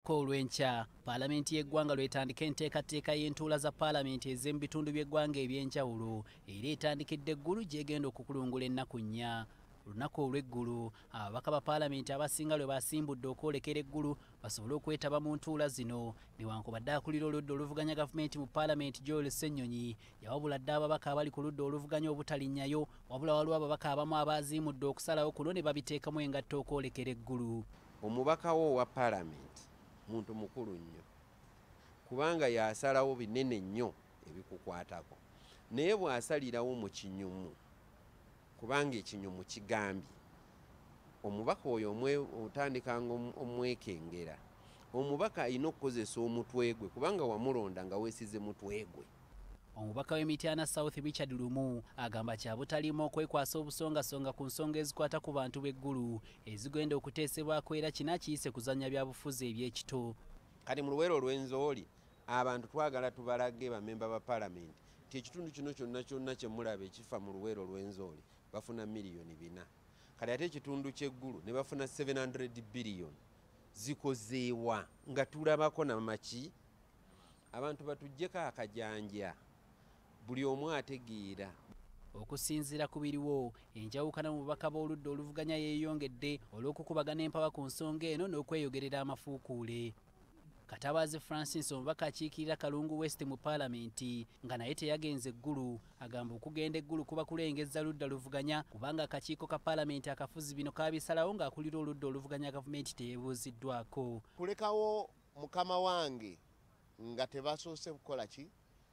olunaku olw'enkya paalamenti y'eggwanga lwetandika enteekateeka y'entuula za paalamenti ez'emu bitundu by'eggwanga eby'enjawulo era etandikidde eggulu gy'egenda okukulungula ennaku nnya. Olunaku olw'eggulu ababaka ba paalamenti abasinga lwe basimbudde okwolekera eggulu basobole okwetaba mu ntuula zino newankubadde akulira oludda oluvuganya gavumenti mu paalamenti Joel Ssenyonyi yawabula dde ababaka abali ku ludda oluvuganya obutalinnyayo wabula waliwo ababaka abamu abaziimudde okusalawo kuno ne babiteekamu engatto okwolekera eggulu. Omubaka wo wa paalamenti muntu mukulu nnyo kubanga yasalawo binene nnyo ebikukwatako naye bw'asalirawo mu kinyumu kubanga ekinyumu kigambye omubaka oyo otandikanga omwekengera omubaka alina okukozesa omutwe gwe kubanga wamulonda nga weesize mutwe gwe. Omubaka w'Emityana South Richard Lumu agamba kyabutalimu okwekwasa obusongasonga ku nsonga ezikwata ku bantu b'eggulu ezigenda okuteesebwako era kina kiyise kuzannya byabufuzi eby'ekito. Kati mu luwero lw'enzooli abantu twagala tubalage bamemba ba paalamenti ti ekitundu kino kyonna kye mulaba ekifa mu luwero lw'enzooli bafuna miliyoni 4 kati ate ekitundu ky'eggulu ne bafuna 700 billion zikozeewa nga tulabako namaki abantu batujjeko akajanja buli omu ategeera. Okusinziira ku biriwo enjawukana mu bubaka b'oludda oluvuganya yeeyongedde olw'okukubagana empawa ku nsonga eno n'okweyogerera amafuukuule. Katabazi Francis omubaka akiikirira Kalungu West mu paalamenti nga naye teyagenze eggulu agamba okugenda eggulu kuba kulengezza ludda luvuganya kubanga akakiiko ka paalamenti akafuzi bino kabisalawo ng'akulira oludda oluvuganya gavumenti teyeebuuziddwako. Kulekawo mukama wange nga tebasoose kukola ki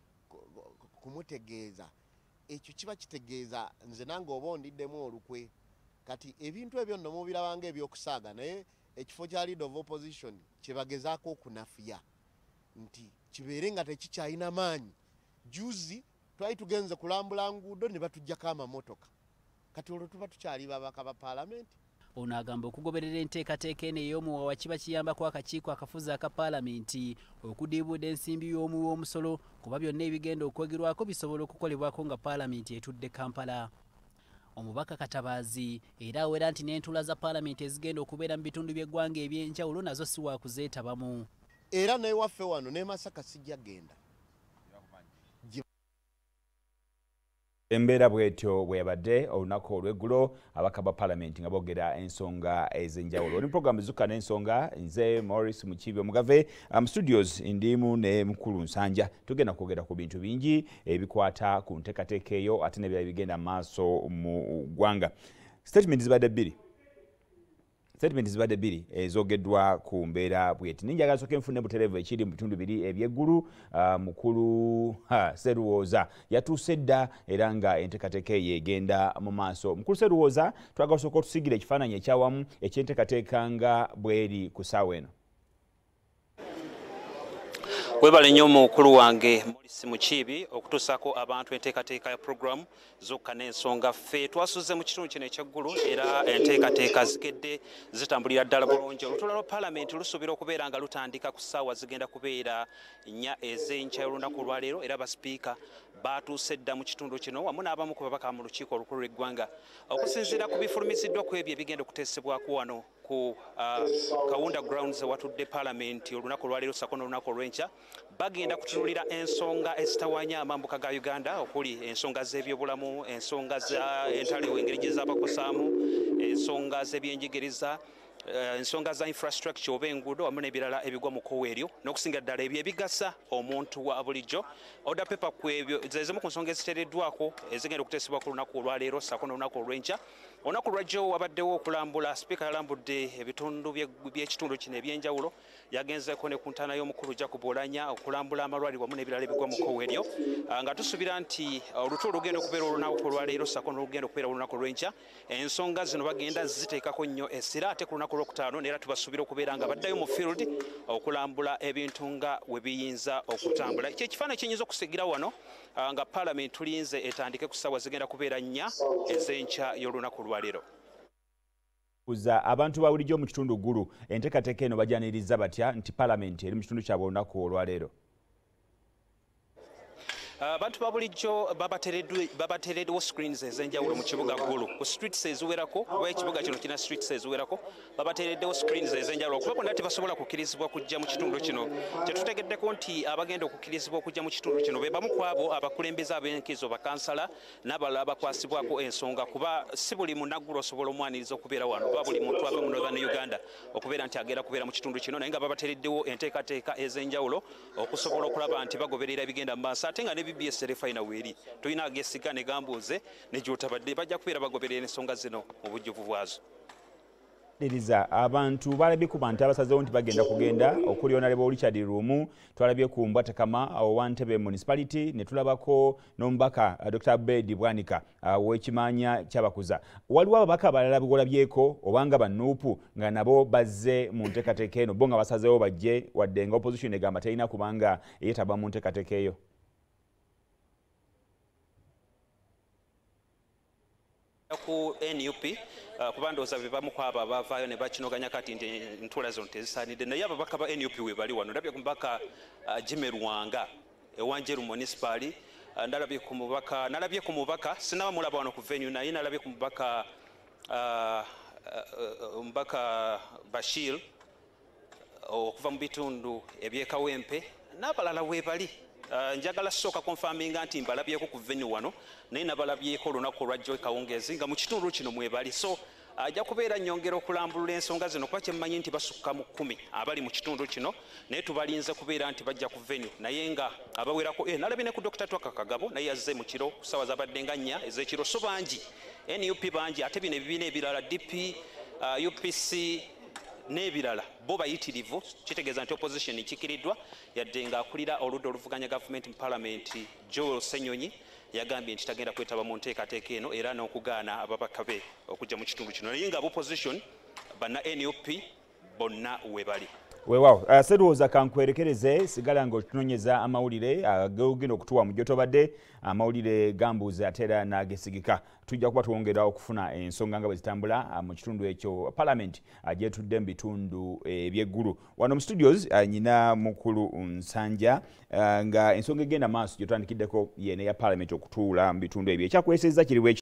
kumutegeeza ekyo kiba kitegeeza nze nange oba ondiddemu olukwe kati ebintu ebyo nno mubirabanga ebyokusaaga naye ekifo kya leader of opposition kyebagezaako okunafiya nti kibeere nga tekikyalina maanyi. Juzi twali tugenze kulambula nguudo ne batujjako amamotoka kati olwo tuba tukyali babaka ba paalamenti. Ono agamba okugoberera enteekateeka eno ey'omuwawa kiba kiyambako akakiiko akafuzi aka paalamenti okudiibuuda ensimbi y'omuwi w'omusolo kuba byonna ebigenda okwogerwako bisobola okukolebwako nga paalamenti etudde Kampala. Omubaka Katabazi era awera nti n'entuula za paalamenti ezigenda okubeera mu bitundu by'eggwanga eby'enjawulo nazo si wa kuzeetabamu. Era n'ewaffe wano ne Masaka sijja genda. Embeera bwetyo bweyabadde olunaku olw'eggulo ababaka ba paalamenti nga boogera ensonga ez'enjawulo. Oli programu Zuuka n'ensonga nze Maurice Mukiibi Omugave mu studios ndimu ne Mukulu Nsanja tugenda kwogera ku bintu bingi ebikwata ku nteekateeka eyo ate n'ebirala bigenda maaso mu ggwanga. Statement zibadde bbiri ezogeddwa ku mbeera bweti. Ninjagala nsooke nfune butereevu ekiri mu bitundu biri eby'eggulu. Mukulu Sseruwooza yatuuse dda era nga enteekateeka eyo egenda mu maaso. Mukulu Sseruwooza twagala osooka otusigira ekifaananyi ekyawamu eky'enteekateeka nga bweri ku ssaawa eno. Webale nnyo mukulu wange Maurice Mukiibi okutuusaako abantu enteekateeka ya programu Zuuka n'ensonga. Ffe twasuze mu kitundu kino ekyeggulu era enteekateeka zigedde zitambulira ddala bulungi. Olutuula lwa paalamenti lusuubira okubeera nga lutandika ku ssaawa zigenda kubeera 4 ez'enkya y'olunaku olwaleero era basipiika batuuse dda mu kitundu kino wamu n'abamu ku babaka mu lukiiko olukulu lw'eggwanga okusinziira ku bifulumiziddwa ku ebyo ebigenda okuteesebwako wano ku Kaunda grounds watudde paalamenti olunaku olwaleero ssaako n'olunaku olw'enkya. Bagenda kutunulira ensonga ezitawanya amambuka ga Uganda okuli ensonga z'ebyobulamu, ensonga za entalewo engeri gye zaabakosaamu, ensonga z'ebyenjigiriza, ensonga za infrastructure oba enguudo wamu n'ebirala ebigwa mu kkowa eryo n'okusinga ddala ebyo ebigasa omuntu wa bulijjo. Order paper ku ebyo zezimu ku nsonga eziteereddwako ezigenda okuteesebwa ku lunaku olwaleero ssaako n'olunaku olw'enkya. Olunaku lwajjo wabaddewo okulambula. Sipiika yalambudde ebitundu by'ekitundu kino eby'enjawulo. Yagenzeeko ne ku ntaana y'omukulu Jacob Oulanya okulambula amalwaliro wamu n'ebirala ebigwa mu kkowa eryo nga tusuubira nti olutuula lugenda okubeera olunaku olwaleero ssaako n'olugenda okubeera olunaku olw'enkya. Ensonga zino bagenda ziteekako nnyo essira ate ku lunaku olwokutaano neera tubasuubira okubeera nga baddayo mu field okulambula ebintu nga we biyinza okutambula. Ekifaananyi kiyinza okusigira wano nga paalamenti tulinze etandike ku ssaawa zigenda kubeera 4 ez'enkya y'olunaku olwaleero. Abantu ba bulijjo mu kitundu ggulu enteekateeka eno bajjaniriza batya nti paalamenti eri mu kitundu kyabwe olunaku olwaleero? Abantu babulijjo babatereddewo screens ez'enjawulo mu kibuga ggulu ku streets eziwerako kuba ekibuga kino kina streets eziwerako babatereddewo screens ez'enjawulo kuba bonna tebasobola kukkirizibwa kujja mu kitundu kino. Kyetutegeddeko nti abagenda okukkirizibwa okujja mu kitundu kino be bamu ku abo abakulembeze ab'enkizo bakansala n'abalala bakwasibwako ensonga kuba si buli munaggulu osobola omwaniriza okubeera wano oba buli muntu ava mu Northern Uganda okubeera nti agenda kubeera mu kitundu kino naye nga babatereddewo enteekateeka ez'enjawulo okusobola okulaba nti bagoberera ebigenda mu maaso ate nga ne BBS terefayina weeri tulina agesiga ne gambuuze ne gy'otabadde bajja kubeera bagoberera ensonga zino mu bujjuvu bwazo. Abantu balabye ku bantu abasazeewo nti bagenda kugenda okuli Honorable Richard Rumu, twalabye ku Mbwatakama owa Ntebe Municipality, ne tulabako n'omubaka Dr. Bedi Bwanika w'ekimanya ky'abakuza. Waliwo ababaka abalala bolabyeko obanga bannuupu nga nabo bazze mu nteekateeka eno bo nga basazeewo bajje wadde nga opposition egamba terina kubanga yeetaba mu nteekateeka eyo? Ku NUP kuba ndowooza be bamu ku abo abavaayo ne bakinoganya kati nti entuula zino tezisaanidde naye ababaka ba NUP we bali wano. Ndabye ku mubaka Jimmy Ruwanga ewanjeru municipali, nalabye ku mubaka sinaba mulaba wano ku venue naye nalabye ku mubaka Bashir okuva mu bitundu eby'Ekawempe n'abalala we bali. Njagala sooka konfaminga nti mbalabyeko ku venue wano naye nabalabyeko olunaku olwajjo ekawungezi nga mu kitundu kino mwebali, so ajja kubeera nnyongera okulambulula ensonga zino kuba kyemmanyi nti basukka mu 10 abali mu kitundu kino naye tubalinze kubeera nti bajja ku venue naye nga abawerako nalabye ne ku Dr. Twaka Kagabo naye yazze mu kiro ku ssaawa zabadde nga 4 ez'ekiro, so bangi NUP bangi ate bino ebibiina ebirala DP UPC n'ebirala bo bayitirivu, kitegeeza nti opposition kikiriddwa yadde nga akulira oludda oluvuganya gavumenti mu palamenti Joel Ssenyonyi yagambye nti tagenda kwetaba mu nteekateeka eno era n'okugaana ababaka be okujja mu kitundu kino naye nga opposition banna NUP bonna we bali. Weewaawo serowooza kankwerekereze sigala ng'otunonyeza amawulire agogenda okutuwa mu gy'otobadde amawulire gambuuze ate era n'agesigika. Tujja kuba twongera okufuna ensonga nga bwe zitambula mu kitundu ekyo palamenti gyetudde mu bitundu eby'eggulu. Wano mu studios nyina mukulu Nsanja nga ensonga egenda maaso gye tutandikiddeko yene ya palamenti okutuula mu bitundu ebyo ekyakwesezza kiri bwe